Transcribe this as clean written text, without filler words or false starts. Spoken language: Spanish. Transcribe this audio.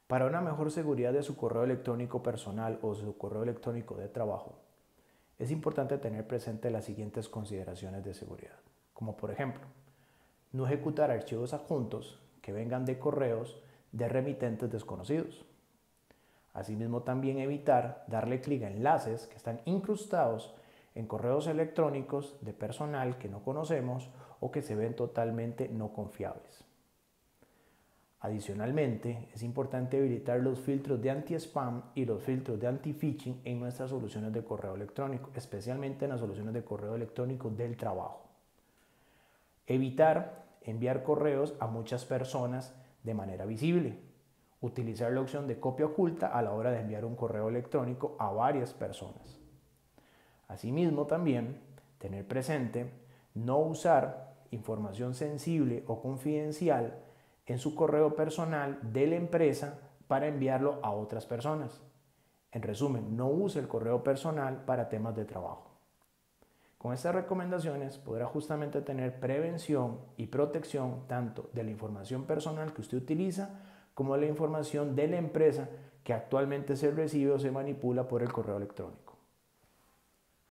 Para una mejor seguridad de su correo electrónico personal o su correo electrónico de trabajo, es importante tener presente las siguientes consideraciones de seguridad, como por ejemplo, no ejecutar archivos adjuntos que vengan de correos de remitentes desconocidos. Asimismo, también evitar darle clic a enlaces que están incrustados en correos electrónicos de personal que no conocemos o que se ven totalmente no confiables. Adicionalmente, es importante habilitar los filtros de anti-spam y los filtros de anti-phishing en nuestras soluciones de correo electrónico, especialmente en las soluciones de correo electrónico del trabajo. Evitar enviar correos a muchas personas de manera visible. Utilizar la opción de copia oculta a la hora de enviar un correo electrónico a varias personas. Asimismo, también tener presente no usar información sensible o confidencial en su correo personal de la empresa para enviarlo a otras personas. En resumen, no use el correo personal para temas de trabajo. Con estas recomendaciones podrá justamente tener prevención y protección tanto de la información personal que usted utiliza como de la información de la empresa que actualmente se recibe o se manipula por el correo electrónico.